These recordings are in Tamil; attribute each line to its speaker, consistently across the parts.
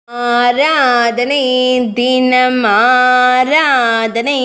Speaker 1: ஆராதனை தினம் ஆராதனை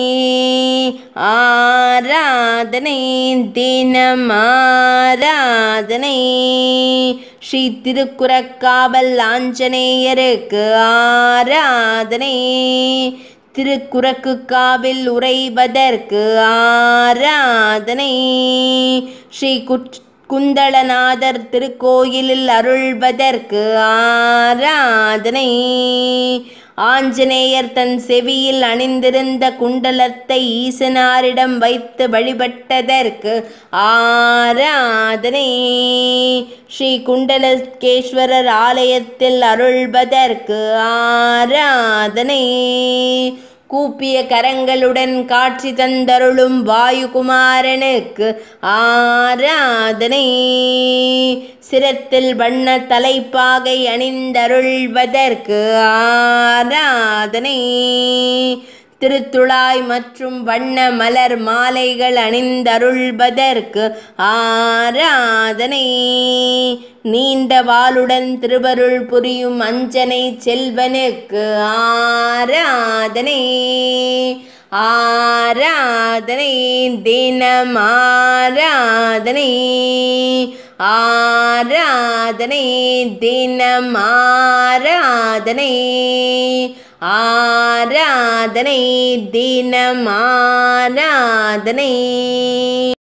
Speaker 1: ஆராதனை தினம் ஆராதனை ஸ்ரீ திருக்குரக்காவல் ஆஞ்சநேயருக்கு ஆராதனை திருக்குரக்குக்காவில் உறைவதற்கு ஆராதனை ஸ்ரீ குந்தளநாதர் திருக்கோயிலில் அருள்வதற்கு ஆராதனை ஆஞ்சநேயர் தன் செவியில் அணிந்திருந்த குண்டலத்தை ஈசனாரிடம் வைத்து வழிபட்டதற்கு ஆராதனை ஸ்ரீ குண்டலகேஸ்வரர் ஆலயத்தில் அருள்வதற்கு ஆராதனை கூப்பிய கரங்களுடன் காட்சி தந்தருளும் வாயுகுமாரனுக்கு ஆராதனை சிரத்தில் வண்ண தலைப்பாகை அணிந்தருள்வதற்கு ஆராதனை திருத்துழாய் மற்றும் வண்ண மலர் மாலைகள் அணிந்தருள்வதற்கு ஆராதனை நீண்ட வாளுடன் திருவருள் புரியும் அஞ்சனை செல்வனுக்கு ஆராதனை ஆராதனை தினம் ஆராதனை ஆராதனை தினம் ஆராதனை ஆராதனை தினம் ஆராதனை।